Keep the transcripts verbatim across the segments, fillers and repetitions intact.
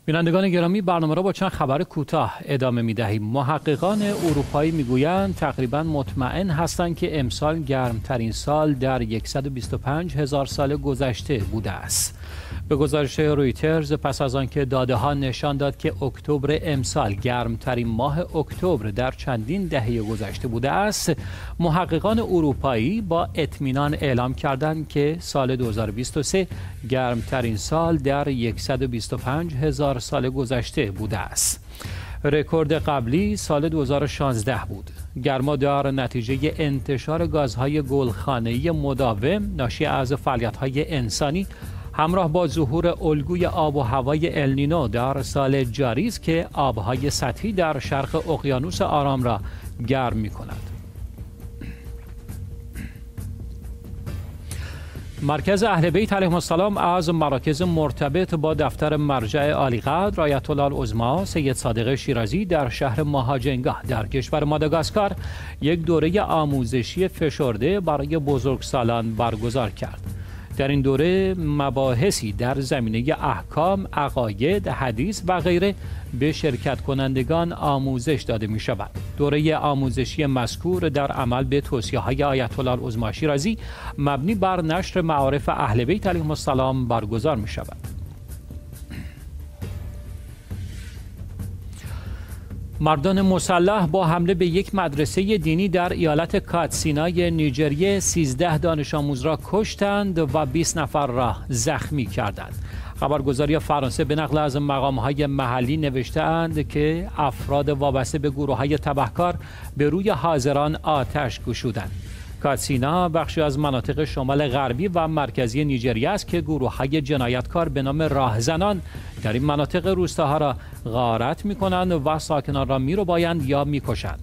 بینندگان گرامی، برنامه را با چند خبر کوتاه ادامه می دهیم. محققان اروپایی می گویند تقریبا مطمئن هستند که امسال گرمترین سال در صد و بیست و پنج هزار سال گذشته بوده است. به گزارش رویترز، پس از آنکه داده ها نشان داد که اکتبر امسال گرمترین ماه اکتبر در چندین دهه گذشته بوده است، محققان اروپایی با اطمینان اعلام کردند که سال دو هزار و بیست و سه گرمترین سال در صد و بیست و پنج هزار سال گذشته بوده است. رکورد قبلی سال دو هزار و شانزده بود. گرما در نتیجه انتشار گازهای گلخانه‌ای مداوم ناشی از فعالیت‌های انسانی همراه با ظهور الگوی آب و هوای النینو در سال جاری است که آبهای سطحی در شرق اقیانوس آرام را گرم می‌کند. مرکز اهل بیت علیهم السلام از مراکز مرتبط با دفتر مرجع عالیقدر آیت الله العظمی سید صادق شیرازی در شهر مهاجنگاه در کشور ماداگاسکار یک دوره آموزشی فشرده برای بزرگسالان برگزار کرد. در این دوره مباحثی در زمینه احکام، عقاید، حدیث و غیره به شرکت کنندگان آموزش داده می شود. دوره آموزشی مذکور در عمل به توصیه های آیت الله العظمی شیرازی مبنی بر نشر معارف اهل بیت علیهم السلام برگزار می شود. مردان مسلح با حمله به یک مدرسه دینی در ایالت کاتسینای نیجریه سیزده دانش آموز را کشتند و بیست نفر را زخمی کردند. خبرگزاری فرانسه به نقل از مقام‌های محلی نوشته‌اند که افراد وابسته به گروه‌های تبهکار به روی حاضران آتش گشودند. کاتسینا بخشی از مناطق شمال غربی و مرکزی نیجریه است که گروه‌های جنایتکار به نام راهزنان در این مناطق روستاها را غارت می‌کنند و ساکنان را می‌ربایند یا می‌کشند.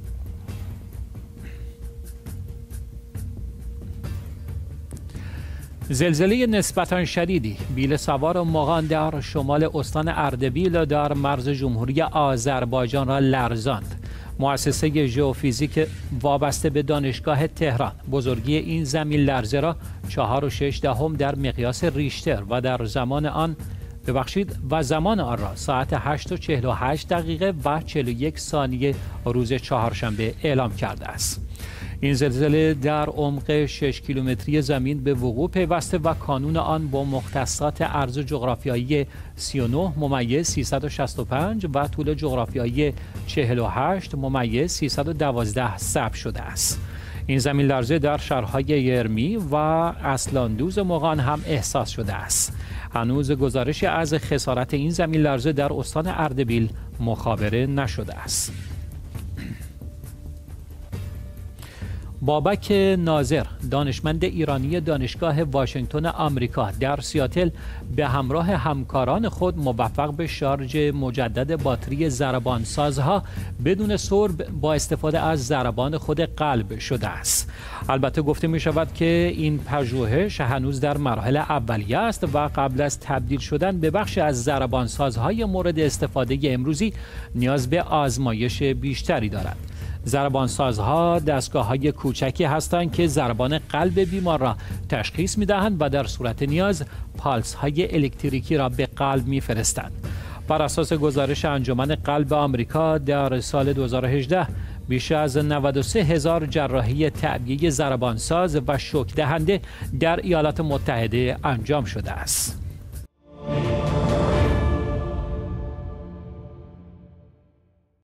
زلزله نسبتاً شدیدی بیل سوار و مغان در شمال استان اردبیل در مرز جمهوری آذربایجان را لرزاند. مؤسسه ژئوفیزیک وابسته به دانشگاه تهران بزرگی این زمین لرزه را چهار و شش دهم در مقیاس ریشتر و در زمان آن ببخشید و زمان آن را ساعت هشت و چهل و هشت دقیقه و چهل و یک ثانیه روز چهارشنبه اعلام کرده است. این زلزله در عمق شش کیلومتری زمین به وقوع پیوسته و کانون آن با مختصات عرض جغرافیایی سی و نه ممیز سیصد و شصت و پنج و طول جغرافیایی چهل و هشت ممیز سیصد و دوازده ثبت شده است. این زمین لرزه در شهرهای یرمی و اصلاندوز مغان هم احساس شده است. هنوز گزارشی از خسارت این زمین لرزه در استان اردبیل مخابره نشده است. بابک ناظر دانشمند ایرانی دانشگاه واشنگتن آمریکا در سیاتل به همراه همکاران خود موفق به شارژ مجدد باتری ضربان سازها بدون سرب با استفاده از ضربان خود قلب شده است. البته گفته می شود که این پژوهش هنوز در مراحل اولیه است و قبل از تبدیل شدن به بخش از ضربان سازهای مورد استفاده امروزی نیاز به آزمایش بیشتری دارد. ضربانسازها دستگاه‌های کوچکی هستند که ضربان قلب بیمار را تشخیص می‌دهند و در صورت نیاز پالس‌های الکتریکی را به قلب می‌فرستند. بر اساس گزارش انجمن قلب آمریکا در سال دو هزار و هجده بیش از نود و سه هزار جراحی تعبیه ضربانساز و شوک دهنده در ایالات متحده انجام شده است.